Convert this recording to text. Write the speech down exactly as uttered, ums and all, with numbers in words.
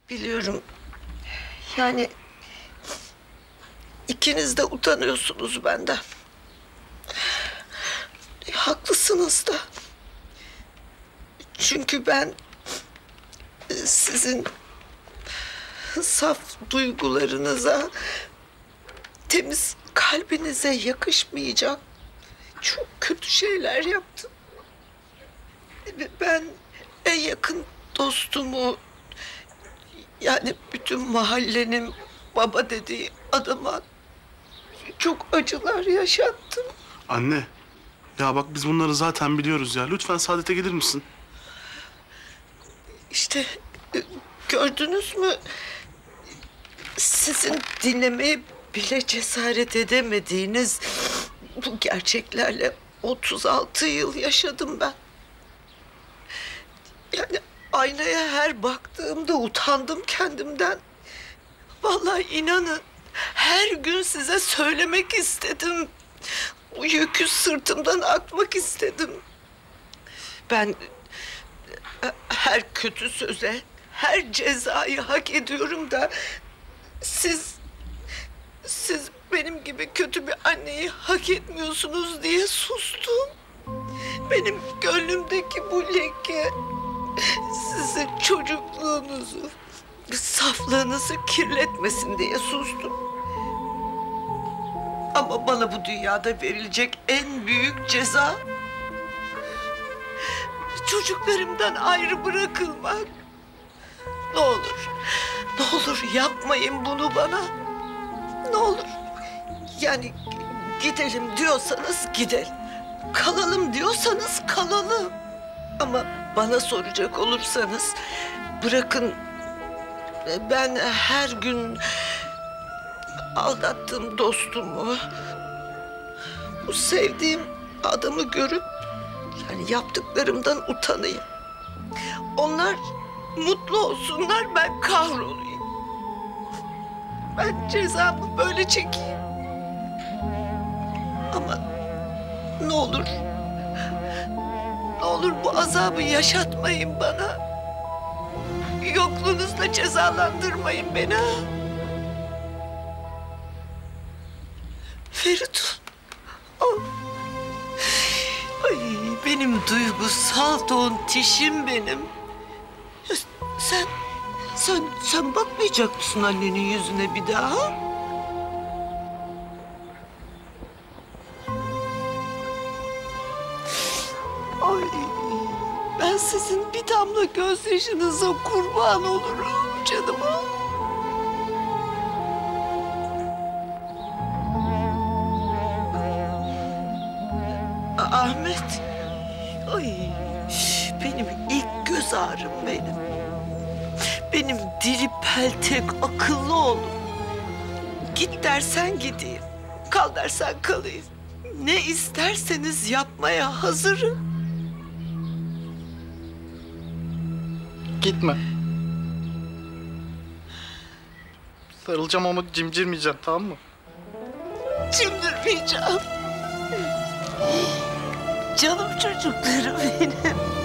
Biliyorum. Yani ikiniz de utanıyorsunuz benden. E, haklısınız da. Çünkü ben e, sizin saf duygularınıza, temiz kalbinize yakışmayacak çok kötü şeyler yaptım. E, Ben en yakın dostumu, yani bütün mahallenin baba dediği adama çok acılar yaşattım. Anne, ya bak biz bunları zaten biliyoruz ya. Lütfen Saadet'e gelir misin? İşte e, gördünüz mü? Sizin dinlemeye bile cesaret edemediğiniz bu gerçeklerle otuz altı yıl yaşadım ben. Yani aynaya her baktığımda utandım kendimden. Vallahi inanın her gün size söylemek istedim. Bu yükü sırtımdan atmak istedim. Ben e, her kötü söze, her cezayı hak ediyorum da siz siz benim gibi kötü bir anneyi hak etmiyorsunuz diye sustum. Benim gönlümdeki bu leke sizin çocukluğunuzu, saflığınızı kirletmesin diye sustum. Ama bana bu dünyada verilecek en büyük ceza çocuklarımdan ayrı bırakılmak. Ne olur, ne olur yapmayın bunu bana. Ne olur. Yani gidelim diyorsanız gidelim. Kalalım diyorsanız kalalım. Ama bana soracak olursanız bırakın, ben her gün aldattığım dostumu, bu sevdiğim adamı görüp yani yaptıklarımdan utanayım. Onlar mutlu olsunlar, ben kahrolayım. Ben cezamı böyle çekeyim. Ama ne olur, ne olur bu azabı yaşatmayın bana. Yokluğunuzla cezalandırmayın beni. ha? Feridun. Oh. Ay, benim duygusal tontişim benim. Ya sen, sen, sen bakmayacak mısın annenin yüzüne bir daha? Ay, ben sizin bir damla gözyaşınıza kurban olurum canıma. A- Ahmet, ay, benim ilk göz ağrım benim. Benim diri peltek akıllı oğlum. Git dersen gideyim, kal dersen kalayım. Ne isterseniz yapmaya hazırım. Gitme. Sarılacağım ama cimcirmeyeceğim, tamam mı? Çimdirmeyeceğim. Canım çocuklarım benim.